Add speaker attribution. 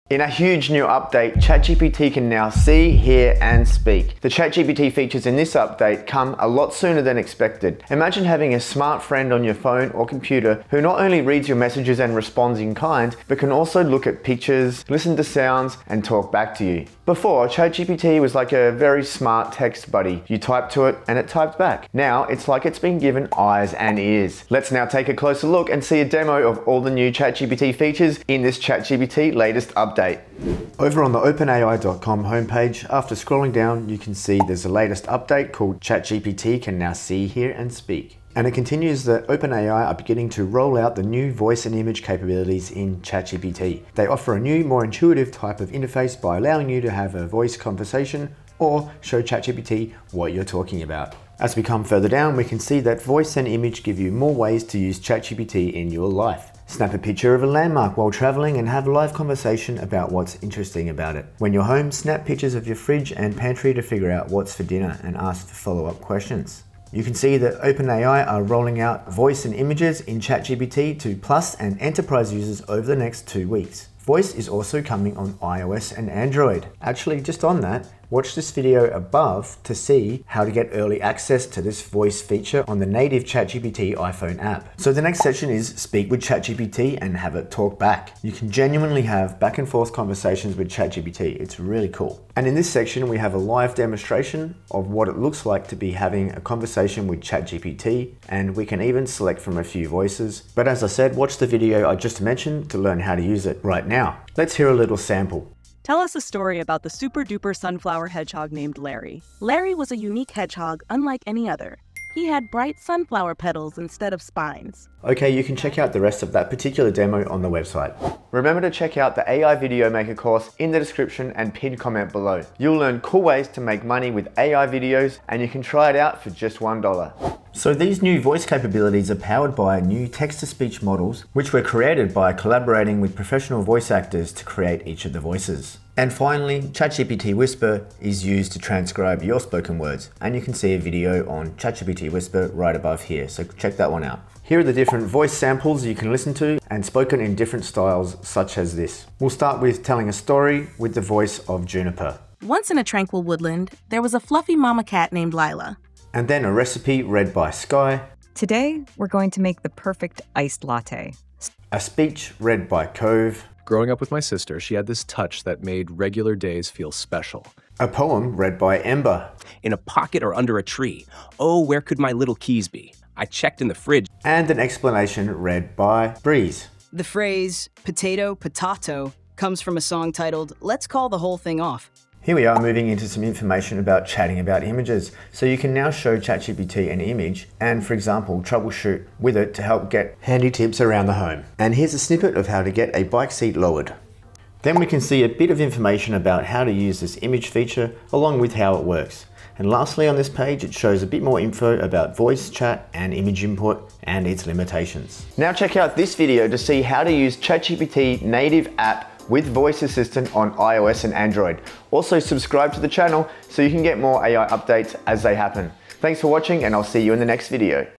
Speaker 1: In a huge new update, ChatGPT can now see, hear, and speak. The ChatGPT features in this update come a lot sooner than expected. Imagine having a smart friend on your phone or computer who not only reads your messages and responds in kind, but can also look at pictures, listen to sounds, and talk back to you. Before, ChatGPT was like a very smart text buddy. You typed to it and it typed back. Now, it's like it's been given eyes and ears. Let's now take a closer look and see a demo of all the new ChatGPT features in this ChatGPT latest update. Over on the OpenAI.com homepage, after scrolling down, you can see there's a latest update called ChatGPT can now see, hear, and speak. And it continues that OpenAI are beginning to roll out the new voice and image capabilities in ChatGPT. They offer a new, more intuitive type of interface by allowing you to have a voice conversation or show ChatGPT what you're talking about. As we come further down, we can see that voice and image give you more ways to use ChatGPT in your life. Snap a picture of a landmark while traveling and have a live conversation about what's interesting about it. When you're home, snap pictures of your fridge and pantry to figure out what's for dinner and ask for follow-up questions. You can see that OpenAI are rolling out voice and images in ChatGPT to Plus and Enterprise users over the next 2 weeks. Voice is also coming on iOS and Android. Actually, just on that, watch this video above to see how to get early access to this voice feature on the native ChatGPT iPhone app. So the next section is speak with ChatGPT and have it talk back. You can genuinely have back and forth conversations with ChatGPT. It's really cool. And in this section, we have a live demonstration of what it looks like to be having a conversation with ChatGPT, and we can even select from a few voices. But as I said, watch the video I just mentioned to learn how to use it right now. Let's hear a little sample.
Speaker 2: Tell us a story about the super-duper sunflower hedgehog named Larry. Larry was a unique hedgehog unlike any other. He had bright sunflower petals instead of spines.
Speaker 1: Okay, you can check out the rest of that particular demo on the website. Remember to check out the AI Video Maker course in the description and pinned comment below. You'll learn cool ways to make money with AI videos, and you can try it out for just $1. So these new voice capabilities are powered by new text-to-speech models, which were created by collaborating with professional voice actors to create each of the voices. And finally, ChatGPT Whisper is used to transcribe your spoken words, and you can see a video on ChatGPT Whisper right above here, so check that one out. Here are the different voice samples you can listen to and spoken in different styles such as this. We'll start with telling a story with the voice of Juniper.
Speaker 2: Once in a tranquil woodland, there was a fluffy mama cat named Lila.
Speaker 1: And then a recipe read by Sky.
Speaker 3: Today, we're going to make the perfect iced latte.
Speaker 1: A speech read by Cove.
Speaker 4: Growing up with my sister, she had this touch that made regular days feel special.
Speaker 1: A poem read by Ember.
Speaker 5: In a pocket or under a tree. Oh, where could my little keys be? I checked in the fridge.
Speaker 1: And an explanation read by Breeze.
Speaker 6: The phrase potato, potato comes from a song titled Let's Call the Whole Thing Off.
Speaker 1: Here we are moving into some information about chatting about images. So you can now show ChatGPT an image and, for example, troubleshoot with it to help get handy tips around the home. And here's a snippet of how to get a bike seat lowered. Then we can see a bit of information about how to use this image feature along with how it works. And lastly on this page, it shows a bit more info about voice chat and image input and its limitations. Now check out this video to see how to use ChatGPT native app with Voice Assistant on iOS and Android. Also subscribe to the channel so you can get more AI updates as they happen. Thanks for watching, and I'll see you in the next video.